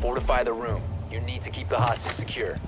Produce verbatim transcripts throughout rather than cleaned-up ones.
Fortify the room. You need to keep the hostage secure.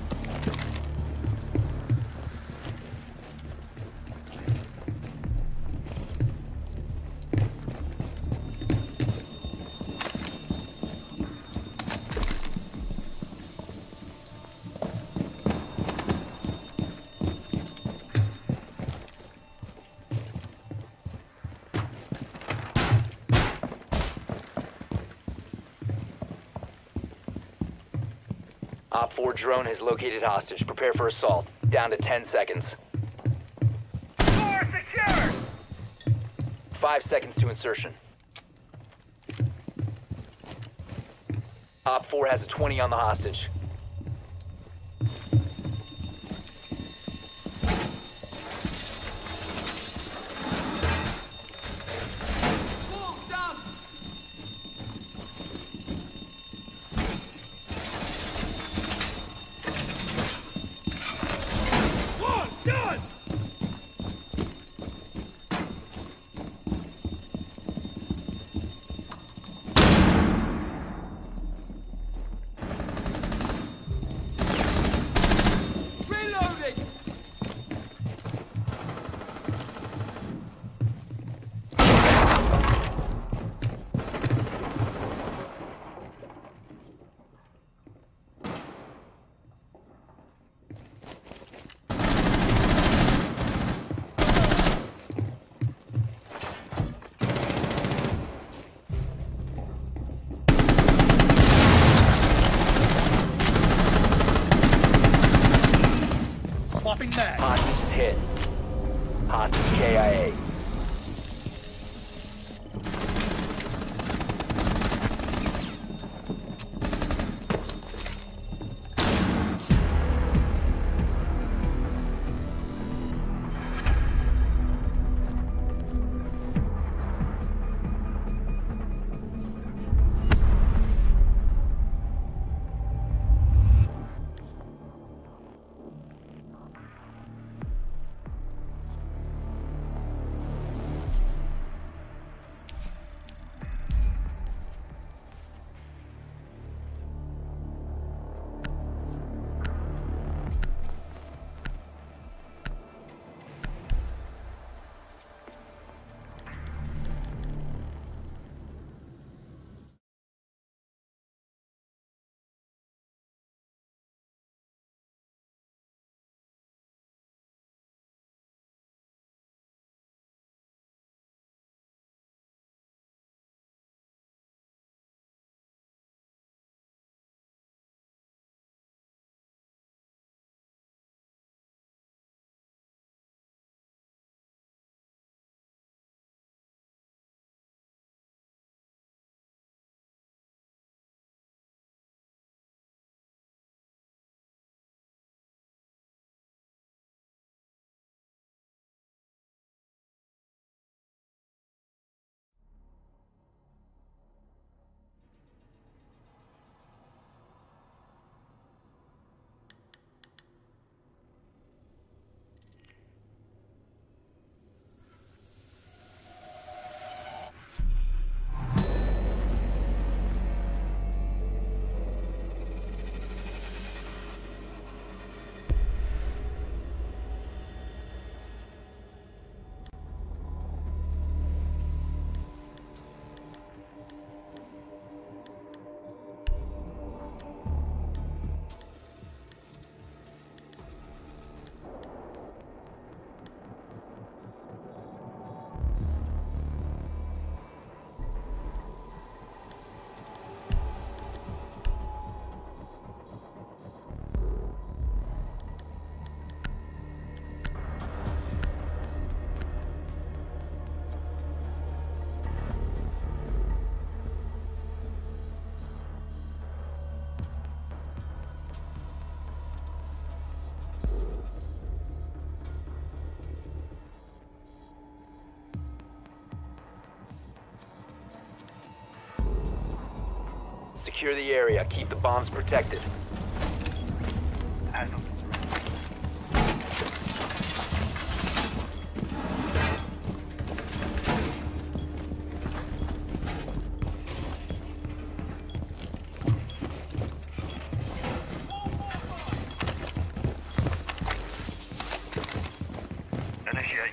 Op four drone has located hostage. Prepare for assault. Down to ten seconds. Door secured! Five seconds to insertion. Op four has a twenty on the hostage. Swapping mag. Hostage hit. Hostage K I A. Secure the area. Keep the bombs protected.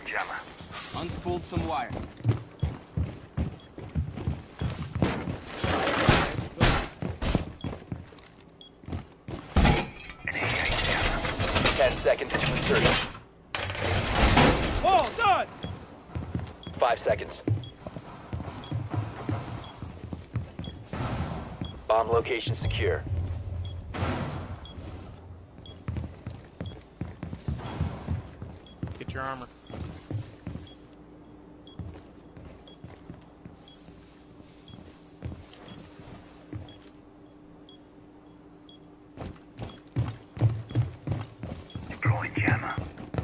jammer. Unspooled some wire. Ten seconds to insertion. All done! Five seconds. Bomb location secure. Get your armor. Deploying jammer.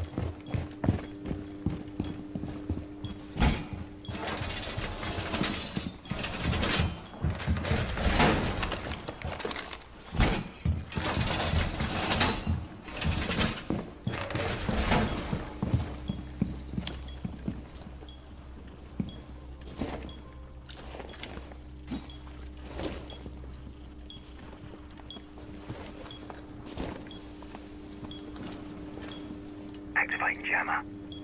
Activating jammer.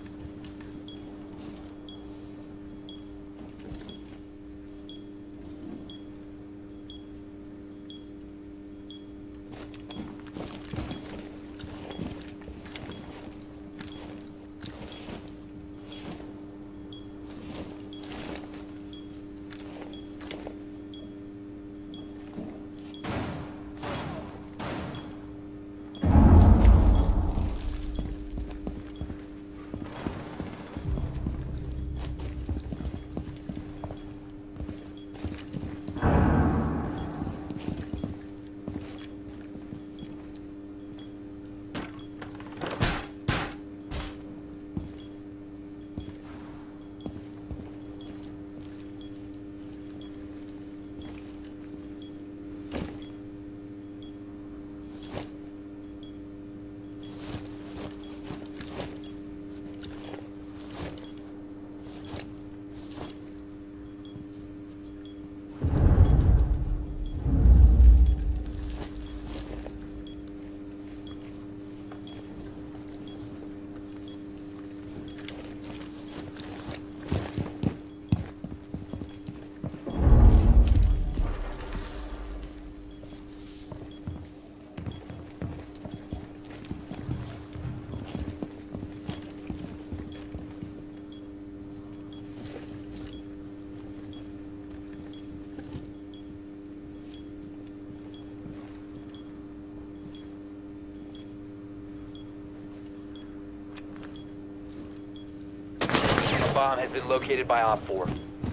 Bomb has been located by Op four.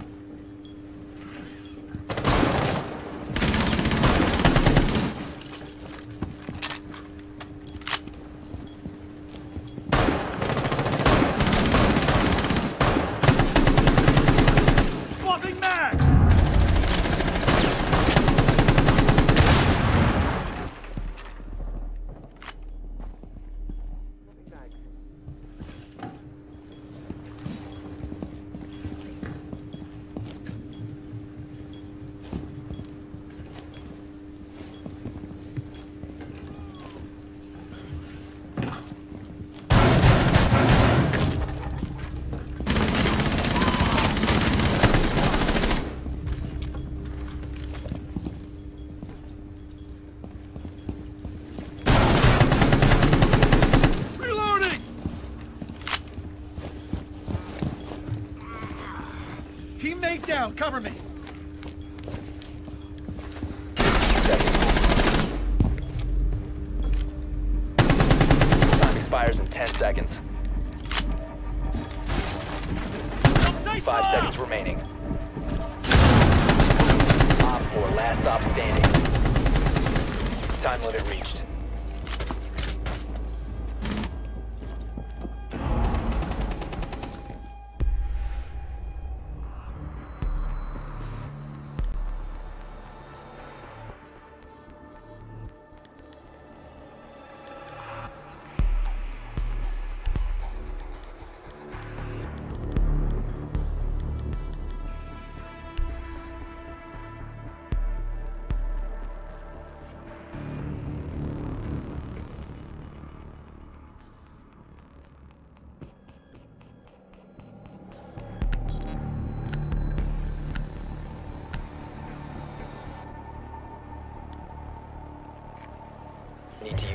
Swapping mag! Teammate down, cover me. Time expires in ten seconds. Five seconds remaining. Op four, last stop standing. Time limit reached.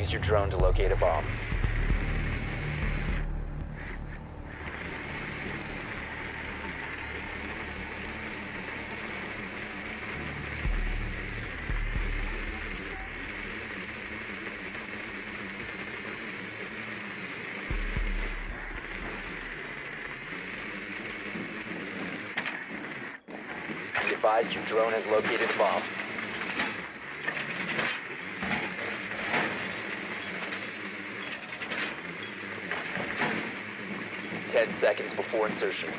use your drone to locate a bomb. Be advised your drone has located a bomb. Ten seconds before insertion.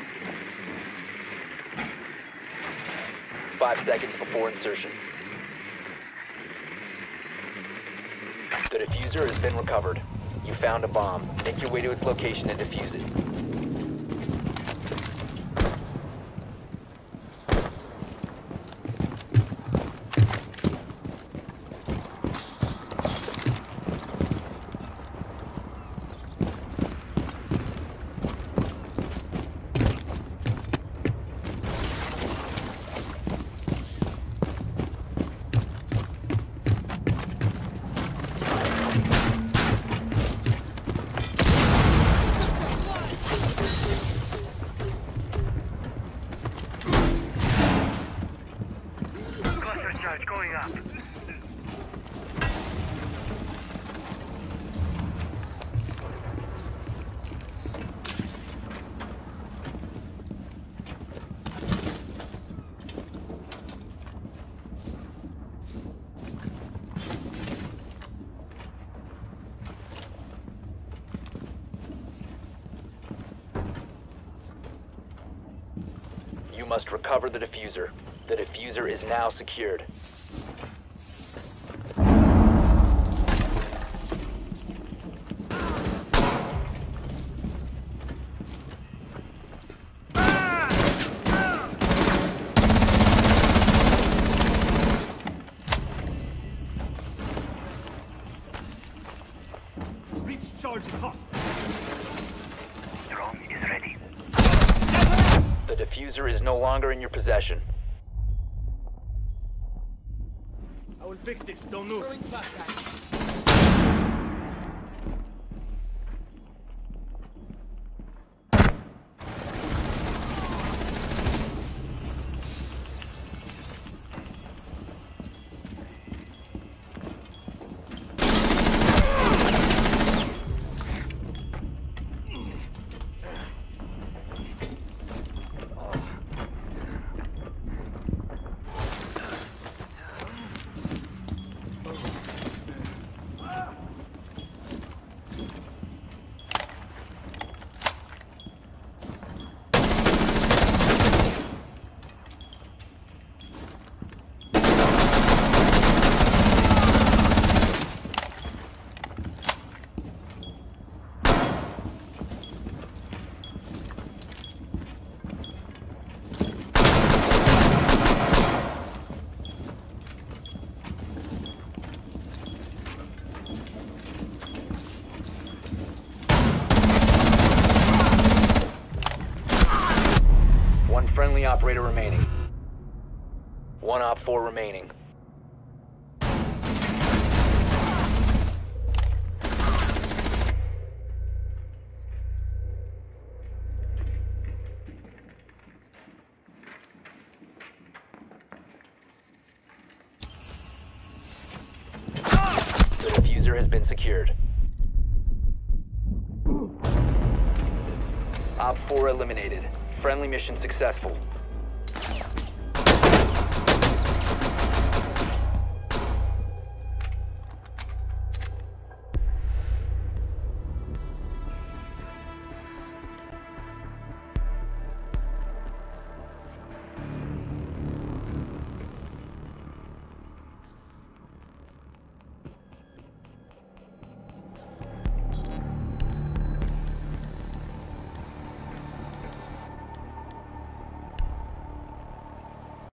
Five seconds before insertion. The diffuser has been recovered. You found a bomb. Make your way to its location and defuse it. Cluster charge going up. You must recover the diffuser. The diffuser is now secured. Breach charge is hot. Drone is ready. The diffuser is no longer in your possession. I will fix this. Don't move. Throwing flashbang. Friendly operator remaining. One op four remaining. The diffuser has been secured. Op four eliminated. Friendly mission successful.